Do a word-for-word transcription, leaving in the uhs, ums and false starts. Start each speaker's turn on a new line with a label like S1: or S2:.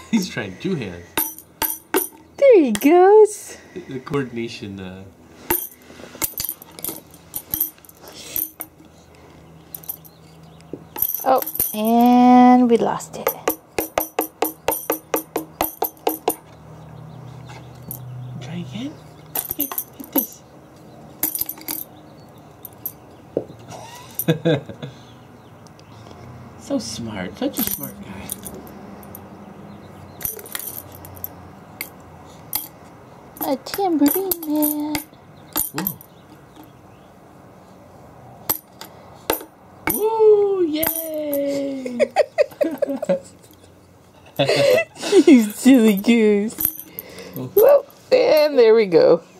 S1: He's trying two hands.
S2: There he goes.
S1: The, the coordination. Uh...
S2: Oh, and we lost it.
S1: Try again. Hit, hit this. So smart. Such a smart guy.
S2: A tambourine man.
S1: Whoa. Woo! Yay!
S2: You silly goose.
S1: Oh.
S2: Well, and there we go.